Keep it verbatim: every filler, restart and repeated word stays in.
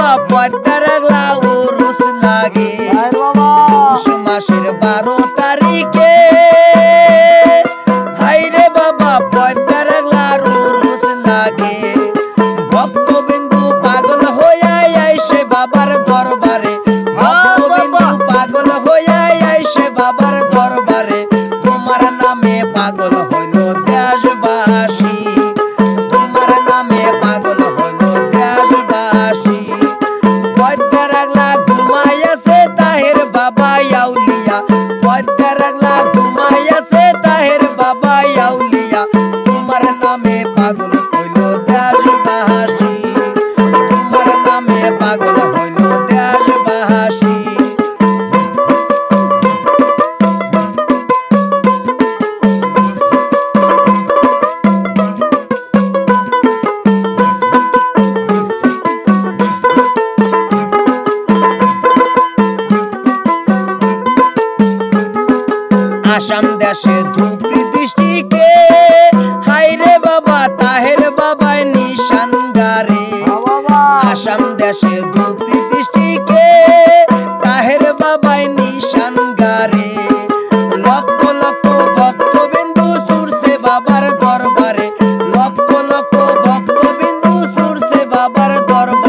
বাবা পদ্মার আগলা উরুস লাগে পৌষ মাসের বারো তারিখে হাইরে বাবা পদ্মার আগলার উরুস লাগে ভক্তবিন্দু পাগল হইয়া আইসে বাবার দরবারে ভক্তবিন্দু পাগল হইয়া আইসে বাবার দরবারে তোমার নামে পাগল হইল দেশবাসী তোমার নামে পাগল হইল দেশবাসী পদ্মার আগলা ঘুমাইয়াছে তাহের বাবা আউলিয়া পদ্মার আগলা ঘুমাইয়াছে তাহের বাবা আউলিয়া তোমার নামে পাগল হইল দেশবাসী তোমার নামে পাগল হইল দেশবাসী আসাম দেশে ধুপড়ি দৃষ্টিকে হাইরে বাবা তাহের বাবাই নিশান গারে আসাম দেশে ধুপড়ি দৃষ্টিকে তাহের বাবাই নিশান গারে লক্ষ লক্ষ ভক্তবিন্দু সুরছে বাবার দরবারে লক্ষ লক্ষ ভক্তবিন্দু সুরছে বাবার দরবারে